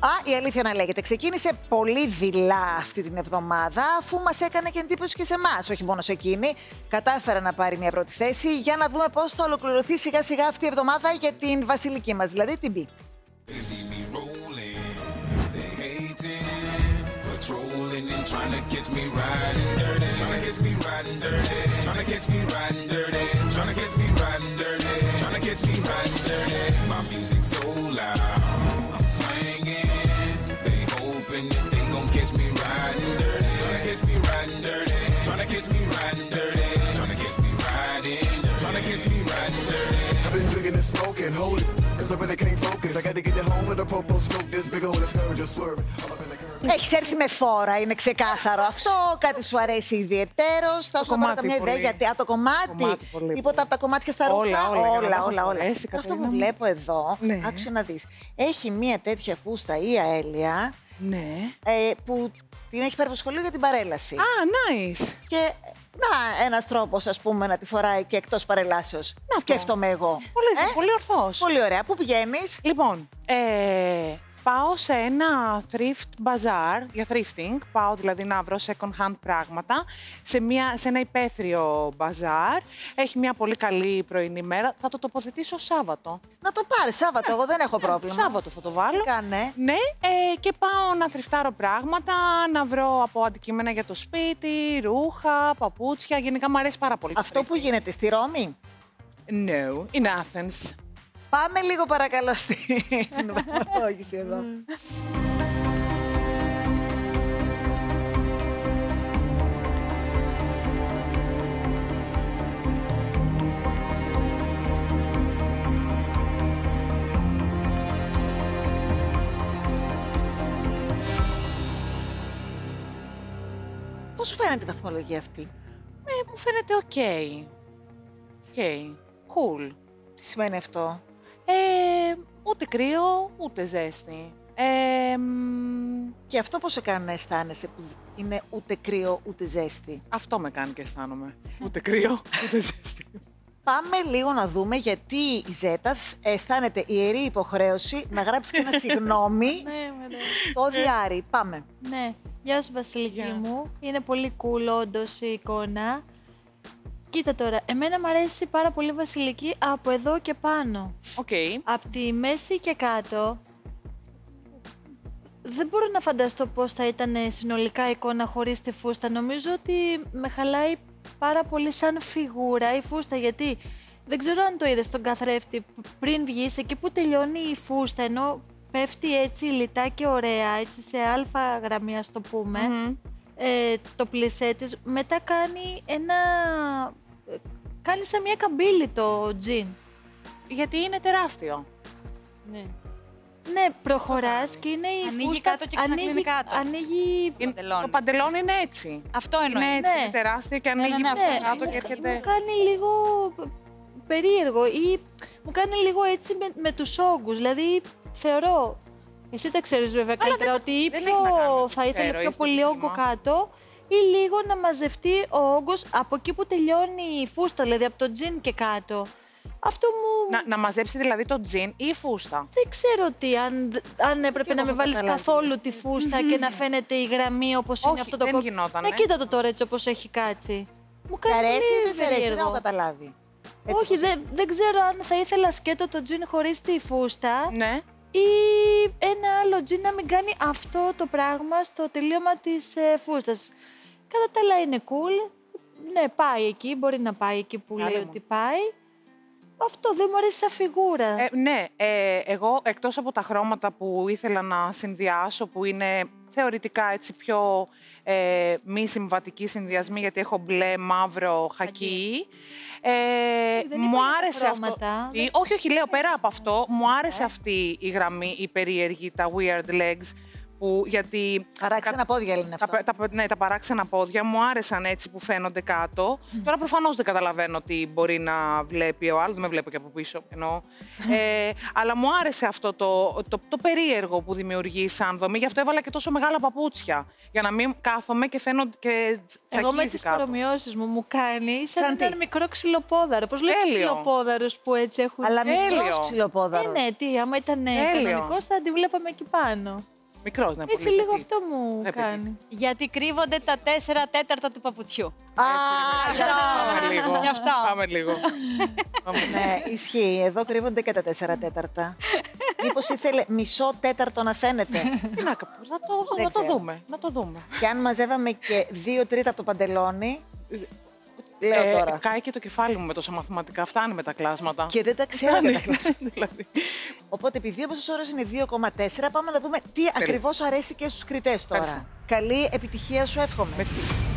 Η αλήθεια να λέγεται, ξεκίνησε πολύ δειλά αυτή την εβδομάδα, αφού μας έκανε και εντύπωση και σε εμάς, όχι μόνο σε εκείνη. Κατάφερε να πάρει μια πρώτη θέση, για να δούμε πώς θα ολοκληρωθεί σιγά σιγά αυτή η εβδομάδα για την βασιλική μας, δηλαδή την Μπι. Smoking, hold it, cause I really can't focus. I got to get it home with a popo scope. This big old scourge just swerving. Έχεις έρθει με φόρα, είναι ξεκάθαρο αυτό. Κάτι σου αρέσει ιδιαιτέρως. Θα σου πάρω καμιά ιδέα γιατί το κομμάτι. Τίποτα από τα κομμάτια στα ρούχα. Όλα. Αυτό που βλέπω εδώ, άκουσε να δεις. Έχει μία τέτοια φούστα η Αέλια. Ναι. Που την έχει πάρει από το σχολείο για την παρέλαση. Nice. Και ένας τρόπος, ας πούμε, να τη φοράει και εκτός παρελάσεως. Σκέφτομαι εγώ. Πολύ ορθός. Πολύ ωραία. Πού πηγαίνεις? Λοιπόν, πάω σε ένα thrift bazaar για thrifting. Πάω δηλαδή να βρω second hand πράγματα σε ένα υπαίθριο bazaar. Έχει μια πολύ καλή πρωινή μέρα. Θα το τοποθετήσω Σάββατο. Να το πάρεις Σάββατο, εγώ δεν έχω πρόβλημα. Σάββατο θα το βάλω. Κάνε. Ναι, και πάω να θρυφτάρω πράγματα, να βρω από αντικείμενα για το σπίτι, ρούχα, παπούτσια. Γενικά μου αρέσει πάρα πολύ. Αυτό που γίνεται στη Ρώμη? No, in Athens. Πάμε λίγο παρακαλώ στην βαθμολόγηση εδώ. Πώς σου φαίνεται η βαθμολογία αυτή? Μου φαίνεται οκ. Cool. Τι σημαίνει αυτό? Ούτε κρύο, ούτε ζέστη. Και αυτό πώς σε κάνει να αισθάνεσαι που είναι ούτε κρύο, ούτε ζέστη? Αυτό με κάνει και αισθάνομαι. Ούτε κρύο, ούτε ζέστη. Πάμε λίγο να δούμε γιατί η Ζέτα αισθάνεται ιερή υποχρέωση να γράψει και ένα συγγνώμη το διάρρη. Πάμε. Ναι. Γεια σου Βασιλική μου. Είναι πολύ cool όντως η εικόνα. Κοίτα τώρα, εμένα μου αρέσει πάρα πολύ Βασιλική από εδώ και πάνω. Από τη μέση και κάτω. Δεν μπορώ να φανταστώ πώς θα ήταν συνολικά η εικόνα χωρίς τη φούστα. Νομίζω ότι με χαλάει πάρα πολύ σαν φιγούρα η φούστα, γιατί δεν ξέρω αν το είδες στον καθρέφτη πριν βγεις, εκεί που τελειώνει η φούστα, ενώ πέφτει έτσι λιτά και ωραία, έτσι σε αλφα γραμμή ας το πούμε, το πλισέ της, μετά κάνει σαν μια καμπύλη το τζιν. Γιατί είναι τεράστιο. Ναι. Ναι, προχωράς και είναι η ανοίγει φούστα, κάτω και ξανακλίνει κάτω. Ανοίγει... Το παντελόνι είναι έτσι. Αυτό εννοεί. Είναι έτσι, είναι τεράστιο και ανοίγει κάτω και έρχεται. Μου κάνει λίγο περίεργο ή μου κάνει λίγο έτσι με τους όγκους, δηλαδή θεωρώ, εσύ τα ξέρεις βέβαια καλύτερα, ότι ή θα ήθελε πιο πολύ όγκο κάτω ή λίγο να μαζευτεί ο όγκος από εκεί που τελειώνει η φούστα, δηλαδή από το τζιν και κάτω. Αυτό μου... Να μαζέψει δηλαδή το τζιν ή η φούστα. Δεν ξέρω αν έπρεπε να με βάλεις καθόλου τη φούστα και να φαίνεται η γραμμή όπως είναι αυτό το κόμμα. Όχι, δεν γινότανε. Κοίτα το τώρα έτσι όπως έχει κάτσει. Μου κάνει αρέσει ή δεν σε αρέσει? Δεν περίεργο. έχω καταλάβει. Όχι, δεν ξέρω αν θα ήθελα σκέτο το τζιν χωρίς τη φούστα. Ναι. Ή ένα άλλο τζιν να μην κάνει αυτό το πράγμα στο τελείωμα της φούστας. Κατά τα άλλα είναι cool. Ναι, πάει εκεί, μπορεί να πάει εκεί που λέει ότι πάει. Αυτό δεν μου αρέσει σαν φιγούρα. Ναι, εγώ εκτός από τα χρώματα που ήθελα να συνδυάσω, που είναι θεωρητικά έτσι πιο μη συμβατικοί συνδυασμοί, γιατί έχω μπλε, μαύρο, χακί. Μου άρεσε αυτό. Όχι, λέω πέρα από αυτό, μου άρεσε αυτή η γραμμή, η περίεργη, τα weird legs, γιατί παράξενα πόδια λένε αυτό. Ναι, τα παράξενα πόδια μου άρεσαν έτσι που φαίνονται κάτω. Τώρα προφανώς δεν καταλαβαίνω ότι μπορεί να βλέπει ο άλλος, δεν με βλέπω και από πίσω εννοώ. Αλλά μου άρεσε αυτό το περίεργο που δημιουργεί σαν δομή, γι' αυτό έβαλα και τόσο μεγάλα παπούτσια. Για να μην κάθομαι και φαίνονται και τσακίζει. Εγώ με τις παρομοιώσεις μου κάνει σαν έναν μικρό ξυλοπόδαρο. Πώς λέτε ξυλοπόδαρους που έτσι έχουν. Αλλά μικρός ξυλοπόδαρος. Ναι, τι, άμα ήταν κανονικός θα τη βλέπαμε εκεί πάνω. Μικρός, ναι, έτσι πολύ λίγο αυτό μου κάνει. Γιατί κρύβονται τα 4/4 του παπουτσιού. Γι' αυτό. Πάμε λίγο. Ναι, ισχύει. Εδώ κρύβονται και τα 4/4. Μήπως ήθελε μισό τέταρτο να φαίνεται. Να το δούμε. Και αν μαζεύαμε και 2/3 από το παντελόνι. Λέω τώρα. Κάει και το κεφάλι μου με τόσα μαθηματικά. Φτάνει με τα κλάσματα. Και δεν τα ξέρω για τα κλάσματα. Δηλαδή. Οπότε, επειδή ο μέσος όρος είναι 2,4, πάμε να δούμε τι ακριβώς αρέσει και στους κριτές τώρα. Καλή επιτυχία σου εύχομαι. Merci.